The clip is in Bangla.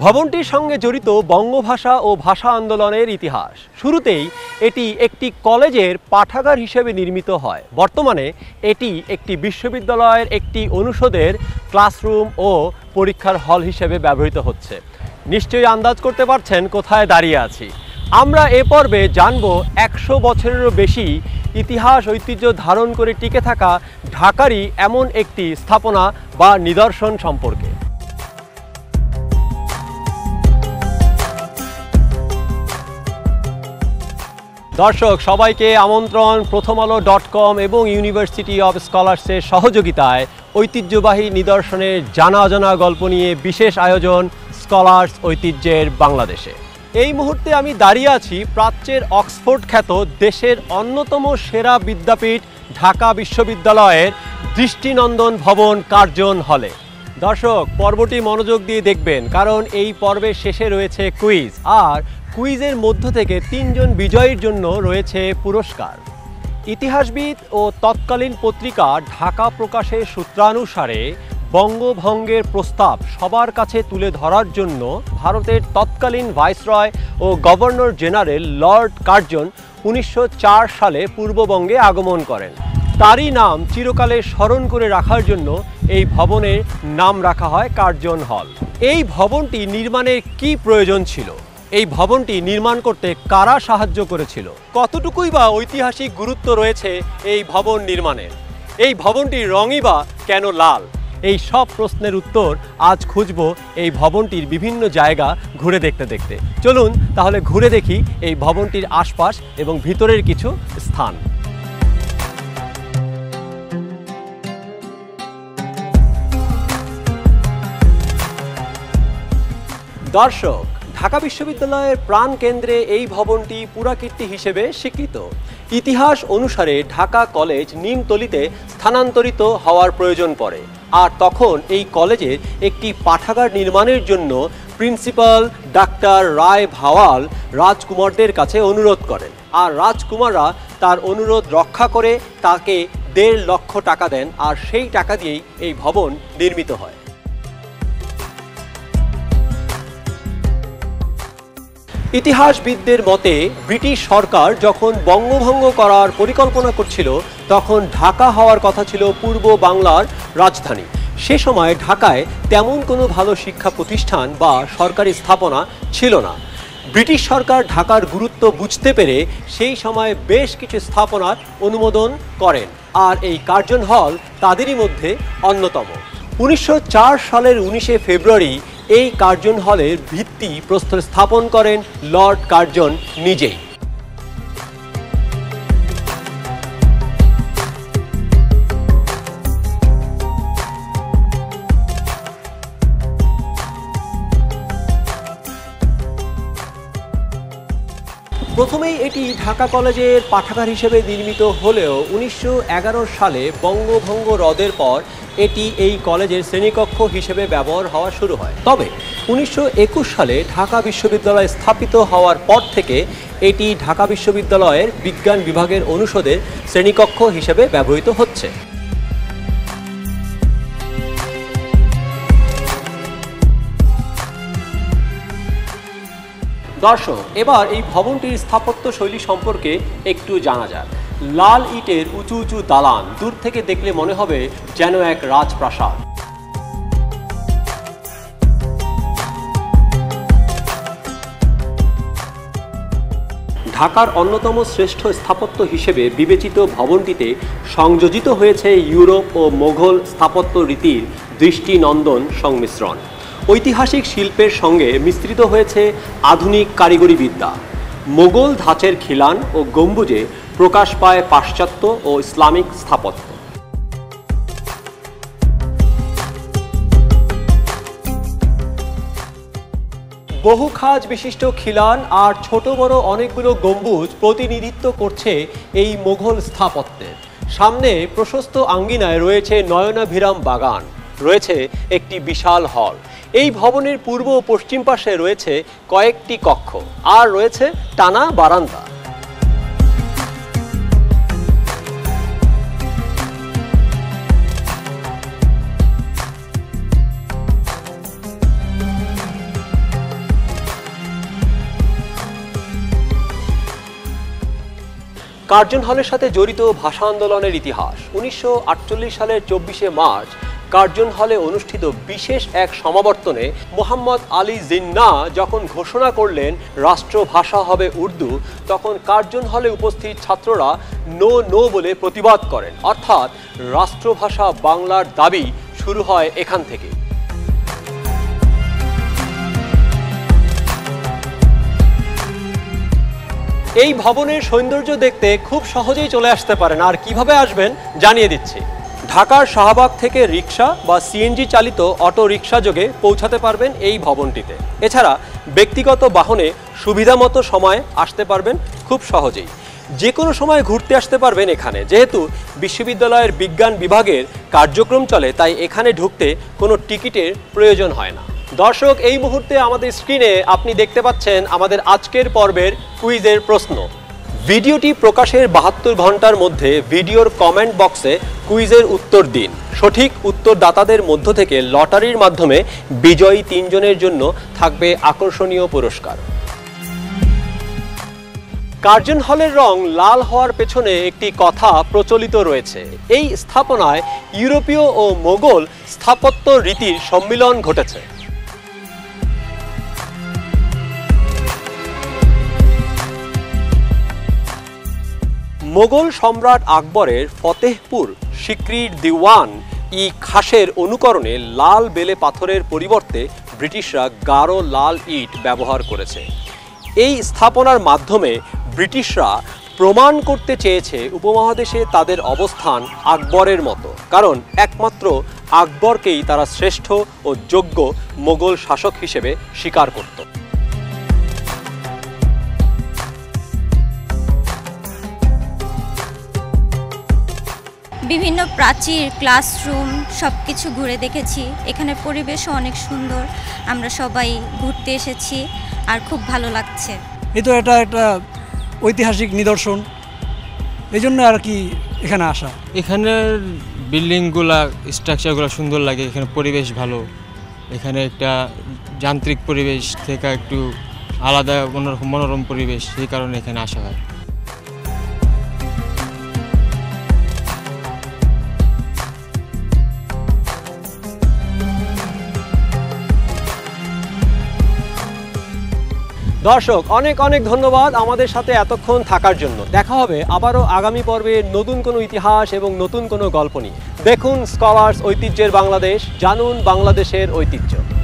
ভবনটির সঙ্গে জড়িত বঙ্গভাষা ও ভাষা আন্দোলনের ইতিহাস। শুরুতেই এটি একটি কলেজের পাঠাগার হিসেবে নির্মিত হয়। বর্তমানে এটি একটি বিশ্ববিদ্যালয়ের একটি অনুষদের ক্লাসরুম ও পরীক্ষার হল হিসেবে ব্যবহৃত হচ্ছে। নিশ্চয়ই আন্দাজ করতে পারছেন কোথায় দাঁড়িয়ে আছি। আমরা এ পর্বে জানব 100 বছরেরও বেশি ইতিহাস ঐতিহ্য ধারণ করে টিকে থাকা ঢাকারই এমন একটি স্থাপনা বা নিদর্শন সম্পর্কে। দর্শক সবাইকে আমন্ত্রণ প্রথমআলো.com এবং ইউনিভার্সিটি অফ স্কলার্সের সহযোগিতায় ঐতিহ্যবাহী নিদর্শনের জানা অজানা গল্প নিয়ে বিশেষ আয়োজন স্কলার্স ঐতিহ্যের বাংলাদেশে। এই মুহূর্তে আমি দাঁড়িয়ে আছি প্রাচ্যের অক্সফোর্ড খ্যাত দেশের অন্যতম সেরা বিদ্যাপীঠ ঢাকা বিশ্ববিদ্যালয়ের দৃষ্টিনন্দন ভবন কার্জন হলে। দর্শক পর্বটি মনোযোগ দিয়ে দেখবেন, কারণ এই পর্বের শেষে রয়েছে কুইজ, আর কুইজের মধ্য থেকে 3 জন বিজয়ীর জন্য রয়েছে পুরস্কার। ইতিহাসবিদ ও তৎকালীন পত্রিকা ঢাকা প্রকাশের সূত্রানুসারে বঙ্গভঙ্গের প্রস্তাব সবার কাছে তুলে ধরার জন্য ভারতের তৎকালীন ভাইসরয় ও গভর্নর জেনারেল লর্ড কার্জন 1904 সালে পূর্ববঙ্গে আগমন করেন। তারই নাম চিরকালে স্মরণ করে রাখার জন্য এই ভবনের নাম রাখা হয় কার্জন হল। এই ভবনটি নির্মাণের কি প্রয়োজন ছিল? এই ভবনটি নির্মাণ করতে কারা সাহায্য করেছিল? কতটুকুই বা ঐতিহাসিক গুরুত্ব রয়েছে এই ভবন নির্মাণের? এই ভবনটির রঙই বা কেন লাল? এই সব প্রশ্নের উত্তর আজ খুঁজব এই ভবনটির বিভিন্ন জায়গা ঘুরে দেখতে। চলুন তাহলে ঘুরে দেখি এই ভবনটির আশপাশ এবং ভিতরের কিছু স্থান। দর্শক, ঢাকা বিশ্ববিদ্যালয়ের প্রাণকেন্দ্রে এই ভবনটি পুরাকীর্তি হিসেবে স্বীকৃত। ইতিহাস অনুসারে ঢাকা কলেজ নিমতলিতে স্থানান্তরিত হওয়ার প্রয়োজন পড়ে, আর তখন এই কলেজের একটি পাঠাগার নির্মাণের জন্য প্রিন্সিপাল ডাক্তার রায় ভাওয়াল রাজকুমারদের কাছে অনুরোধ করেন, আর রাজকুমাররা তার অনুরোধ রক্ষা করে তাকে 1.5 লক্ষ টাকা দেন, আর সেই টাকা দিয়েই এই ভবন নির্মিত হয়। ইতিহাসবিদদের মতে ব্রিটিশ সরকার যখন বঙ্গভঙ্গ করার পরিকল্পনা করছিল, তখন ঢাকা হওয়ার কথা ছিল পূর্ব বাংলার রাজধানী। সে সময় ঢাকায় তেমন কোনো ভালো শিক্ষা প্রতিষ্ঠান বা সরকারি স্থাপনা ছিল না। ব্রিটিশ সরকার ঢাকার গুরুত্ব বুঝতে পেরে সেই সময় বেশ কিছু স্থাপনার অনুমোদন করেন, আর এই কার্জন হল তাদেরই মধ্যে অন্যতম। 1904 সালের 19শে ফেব্রুয়ারি এই কার্জন হলের ভিত্তি প্রস্তর স্থাপন করেন লর্ড কার্জন নিজেই। প্রথমেই এটি ঢাকা কলেজের পাঠাগার হিসেবে নির্মিত হলেও 1911 সালে বঙ্গভঙ্গ রদের পর এটি এই কলেজের শ্রেণীকক্ষ হিসেবে ব্যবহার হওয়া শুরু হয়। তবে 1921 সালে ঢাকা বিশ্ববিদ্যালয় স্থাপিত হওয়ার পর থেকে এটি ঢাকা বিশ্ববিদ্যালয়ের বিজ্ঞান বিভাগের অনুষদের শ্রেণীকক্ষ হিসেবে ব্যবহৃত হচ্ছে। দর্শক, এবার এই ভবনটির স্থাপত্য শৈলী সম্পর্কে একটু জানা যাক। লাল ইটের উঁচু উঁচু দালান, দূর থেকে দেখলে মনে হবে যেন এক রাজপ্রাসাদ। ঢাকার অন্যতম শ্রেষ্ঠ স্থাপত্য হিসেবে বিবেচিত ভবনটিতে সংযোজিত হয়েছে ইউরোপ ও মোঘল স্থাপত্য রীতির দৃষ্টিনন্দন সংমিশ্রণ। ঐতিহাসিক শিল্পের সঙ্গে মিশ্রিত হয়েছে আধুনিক কারিগরি বিদ্যা। মোগল ধাঁচের খিলান ও গম্বুজে প্রকাশ পায় পাশ্চাত্য ও ইসলামিক স্থাপত্য। বহু খাজ বিশিষ্ট খিলান আর ছোট বড় অনেকগুলো গম্বুজ প্রতিনিধিত্ব করছে এই মোঘল স্থাপত্যের। সামনে প্রশস্ত আঙ্গিনায় রয়েছে নয়নাভিরাম বাগান, রয়েছে একটি বিশাল হল। এই ভবনের পূর্ব ও পশ্চিম পাশে রয়েছে কয়েকটি কক্ষ, আর রয়েছে টানা বারান্দা। কার্জন হলের সাথে জড়িত ভাষা আন্দোলনের ইতিহাস। 1948 সালের 24শে মার্চ কার্জন হলে অনুষ্ঠিত বিশেষ এক সমাবর্তনে মোহাম্মদ আলী জিন্নাহ যখন ঘোষণা করলেন রাষ্ট্রভাষা হবে উর্দু, তখন কার্জন হলে উপস্থিত ছাত্ররা নো নো বলে প্রতিবাদ করেন। অর্থাৎ রাষ্ট্রভাষা বাংলার দাবি শুরু হয় এখান থেকে। এই ভবনের সৌন্দর্য দেখতে খুব সহজেই চলে আসতে পারেন। আর কিভাবে আসবেন জানিয়ে দিচ্ছি। ঢাকার শাহবাগ থেকে রিক্সা বা সিএনজি চালিত অটো রিক্সা যোগে পৌঁছাতে পারবেন এই ভবনটিতে। এছাড়া ব্যক্তিগত বাহনে সুবিধামতো সময় আসতে পারবেন খুব সহজেই। যে কোনো সময় ঘুরতে আসতে পারবেন এখানে। যেহেতু বিশ্ববিদ্যালয়ের বিজ্ঞান বিভাগের কার্যক্রম চলে, তাই এখানে ঢুকতে কোনো টিকিটের প্রয়োজন হয় না। দর্শক, এই মুহূর্তে আমাদের স্ক্রিনে আপনি দেখতে পাচ্ছেন আমাদের আজকের পর্বের কুইজের প্রশ্ন। ভিডিওটি প্রকাশের 72 ঘন্টার মধ্যে ভিডিওর কমেন্ট বক্সে কুইজের উত্তর দিন। সঠিক উত্তরদাতাদের মধ্য থেকে লটারির মাধ্যমে বিজয়ী 3 জনের জন্য থাকবে আকর্ষণীয় পুরস্কার। কার্জন হলের রং লাল হওয়ার পেছনে একটি কথা প্রচলিত রয়েছে। এই স্থাপনায় ইউরোপীয় ও মোগল স্থাপত্য রীতির সম্মিলন ঘটেছে। মোগল সম্রাট আকবরের ফতেহপুর সিক্রির দিওয়ান ই খাসের অনুকরণে লাল বেলে পাথরের পরিবর্তে ব্রিটিশরা গাঢ় লাল ইট ব্যবহার করেছে। এই স্থাপনার মাধ্যমে ব্রিটিশরা প্রমাণ করতে চেয়েছে উপমহাদেশে তাদের অবস্থান আকবরের মতো, কারণ একমাত্র আকবরকেই তারা শ্রেষ্ঠ ও যোগ্য মোগল শাসক হিসেবে স্বীকার করত। বিভিন্ন প্রাচীর, ক্লাসরুম সব কিছু ঘুরে দেখেছি। এখানে পরিবেশও অনেক সুন্দর। আমরা সবাই ঘুরতে এসেছি আর খুব ভালো লাগছে। এই তো এটা একটা ঐতিহাসিক নিদর্শন, এই জন্য আর কি এখানে আসা। এখানের বিল্ডিংগুলা, স্ট্রাকচারগুলো সুন্দর লাগে। এখানে পরিবেশ ভালো। এখানে একটা যান্ত্রিক পরিবেশ থেকে একটু আলাদা মনোরম পরিবেশ, সেই কারণে এখানে আসা হয়। দর্শক, অনেক অনেক ধন্যবাদ আমাদের সাথে এতক্ষণ থাকার জন্য। দেখা হবে আবারও আগামী পর্বে নতুন কোনো ইতিহাস এবং নতুন কোনো গল্প নিয়ে। দেখুন স্কলার্স ঐতিহ্যের বাংলাদেশ, জানুন বাংলাদেশের ঐতিহ্য।